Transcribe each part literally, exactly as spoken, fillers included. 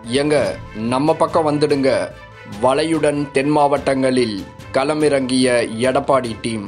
எங்க நம்ம பக்கம் வந்துடுங்க. வலையுடன் தென் மாவட்டங்களில் களமிறங்கிய எடப்பாடி டீம்.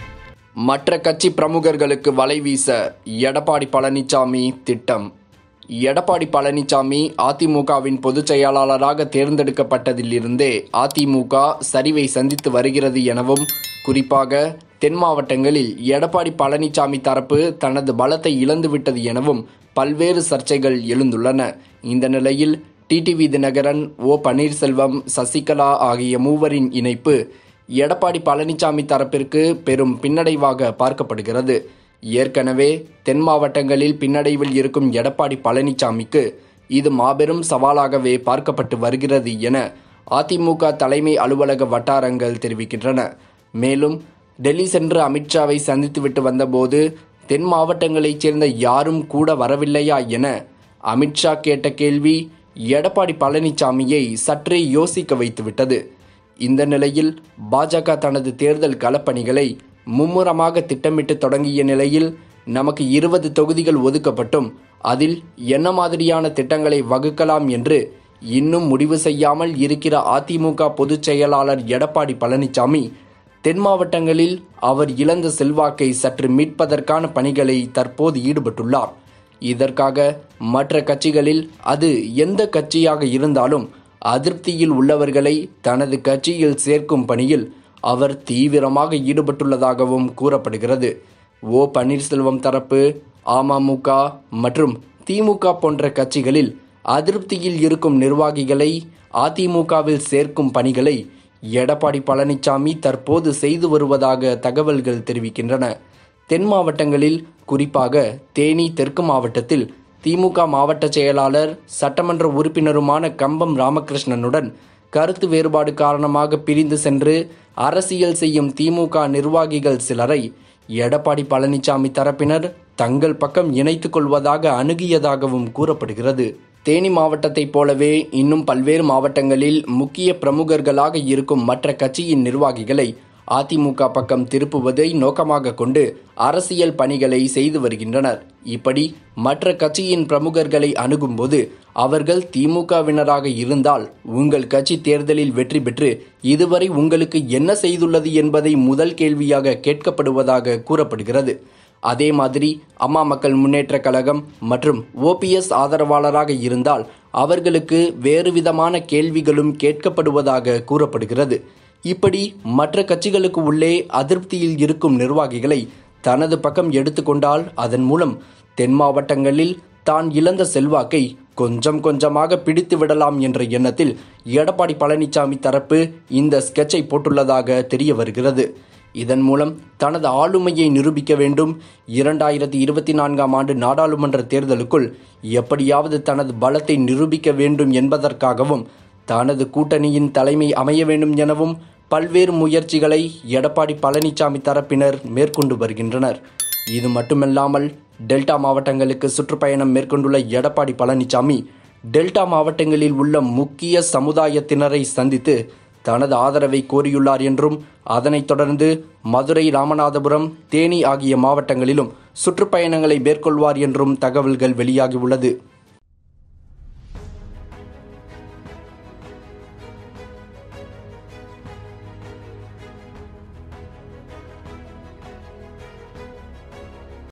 மற்ற கட்சி பிரமுகர்களுக்கு வலை வீச எடப்பாடி பழனிசாமி திட்டம். எடப்பாடி பழனிசாமி அதிமுகவின் பொதுச் செயலாளராக தேர்ந்தெடுக்கப்பட்டதிலிருந்தே அதிமுக சரிவை சந்தித்து வருகிறது எனவும், குறிப்பாக தென் மாவட்டங்களில் எடப்பாடி பழனிசாமி தரப்பு தனது பலத்தை இழந்துவிட்டது எனவும் பல்வேறு சர்ச்சைகள் எழுந்துள்ளன. இந்த நிலையில் டிடிவி தினகரன், ஓ பன்னீர்செல்வம், சசிகலா ஆகிய மூவரின் இணைப்பு எடப்பாடி பழனிசாமி தரப்பிற்கு பெரும் பின்னடைவாக பார்க்கப்படுகிறது. ஏற்கனவே தென் மாவட்டங்களில் பின்னடைவில் இருக்கும் எடப்பாடி பழனிசாமிக்கு இது மாபெரும் சவாலாகவே பார்க்கப்பட்டு வருகிறது என அதிமுக தலைமை அலுவலக வட்டாரங்கள் தெரிவிக்கின்றன. மேலும் டெல்லி சென்று அமித்ஷாவை சந்தித்துவிட்டு வந்தபோது தென் மாவட்டங்களைச் சேர்ந்த யாரும் கூட வரவில்லையா என அமித்ஷா கேட்ட கேள்வி எடப்பாடி பழனிசாமியை சற்றே யோசிக்க வைத்துவிட்டது. இந்த நிலையில் பாஜக தனது தேர்தல் களப்பணிகளை மும்முரமாக திட்டமிட்டு தொடங்கிய நிலையில் நமக்கு இருபது தொகுதிகள் ஒதுக்கப்பட்டும் அதில் என்ன மாதிரியான திட்டங்களை வகுக்கலாம் என்று இன்னும் முடிவு செய்யாமல் இருக்கிற அதிமுக பொதுச் செயலாளர் எடப்பாடி பழனிசாமி தென் மாவட்டங்களில் அவர் இழந்த செல்வாக்கை சற்று மீட்பதற்கான பணிகளை தற்போது ஈடுபட்டுள்ளார். இதற்காக மற்ற கட்சிகளில் அது எந்த கட்சியாக இருந்தாலும் அதிருப்தியில் உள்ளவர்களை தனது கட்சியில் சேர்க்கும் பணியில் அவர் தீவிரமாக ஈடுபட்டுள்ளதாகவும் கூறப்படுகிறது. ஓ பன்னீர்செல்வம் தரப்பு அமமுக மற்றும் திமுக போன்ற கட்சிகளில் அதிருப்தியில் இருக்கும் நிர்வாகிகளை அதிமுகவில் சேர்க்கும் பணிகளை எடப்பாடி பழனிசாமி தற்போது செய்து வருவதாக தகவல்கள் தெரிவிக்கின்றன. தென் மாவட்டங்களில், குறிப்பாக தேனி தெற்கு மாவட்டத்தில் திமுக மாவட்ட செயலாளர், சட்டமன்ற உறுப்பினருமான கம்பம் ராமகிருஷ்ணனுடன் கருத்து வேறுபாடு காரணமாக பிரிந்து சென்று அரசியல் செய்யும் திமுக நிர்வாகிகள் சிலரை எடப்பாடி பழனிசாமி தரப்பினர் தங்கள் பக்கம் இணைத்துக் கொள்வதாக அணுகியதாகவும் கூறப்படுகிறது. தேனி மாவட்டத்தைப் போலவே இன்னும் பல்வேறு மாவட்டங்களில் முக்கிய பிரமுகர்களாக இருக்கும் மற்ற கட்சியின் நிர்வாகிகளை அதிமுக பக்கம் திருப்புவதை நோக்கமாக கொண்டு அரசியல் பணிகளை செய்து வருகின்றனர். இப்படி மற்ற கட்சியின் பிரமுகர்களை அணுகும்போது அவர்கள் திமுகவினராக இருந்தால் உங்கள் கட்சி தேர்தலில் வெற்றி பெற்று இதுவரை உங்களுக்கு என்ன செய்துள்ளது என்பதை முதல் கேள்வியாக கேட்கப்படுவதாக கூறப்படுகிறது. அதே மாதிரி அம்மா மக்கள் முன்னேற்ற கழகம் மற்றும் ஓபிஎஸ் ஆதரவாளராக இருந்தால் அவர்களுக்கு வேறு விதமான கேள்விகளும் கேட்கப்படுவதாக கூறப்படுகிறது. இப்படி மற்ற கட்சிகளுக்கு உள்ளே அதிருப்தியில் இருக்கும் நிர்வாகிகளை தனது பக்கம் எடுத்துக்கொண்டால் அதன் மூலம் தென் மாவட்டங்களில் தான் இழந்த செல்வாக்கை கொஞ்சம் கொஞ்சமாக பிடித்து விடலாம் என்ற எண்ணத்தில் எடப்பாடி பழனிசாமி தரப்பு இந்த ஸ்கெட்சை போட்டுள்ளதாக தெரிய வருகிறது. இதன் மூலம் தனது ஆளுமையை நிரூபிக்க வேண்டும், இரண்டாயிரத்தி இருபத்தி நான்காம் ஆண்டு நாடாளுமன்ற தேர்தலுக்குள் எப்படியாவது தனது பலத்தை நிரூபிக்க வேண்டும் என்பதற்காகவும் தனது கூட்டணியின் தலைமை அமைய வேண்டும் எனவும் பல்வேறு முயற்சிகளை எடப்பாடி பழனிசாமி தரப்பினர் மேற்கொண்டு வருகின்றனர். இது மட்டுமல்லாமல் டெல்டா மாவட்டங்களுக்கு சுற்றுப்பயணம் மேற்கொண்டுள்ள எடப்பாடி பழனிசாமி டெல்டா மாவட்டங்களில் உள்ள முக்கிய சமுதாயத்தினரை சந்தித்து தனது ஆதரவை கோரியுள்ளார் என்றும், அதனைத் தொடர்ந்து மதுரை, ராமநாதபுரம், தேனி ஆகிய மாவட்டங்களிலும் சுற்றுப்பயணங்களை மேற்கொள்வார் என்றும் தகவல்கள் வெளியாகியுள்ளது.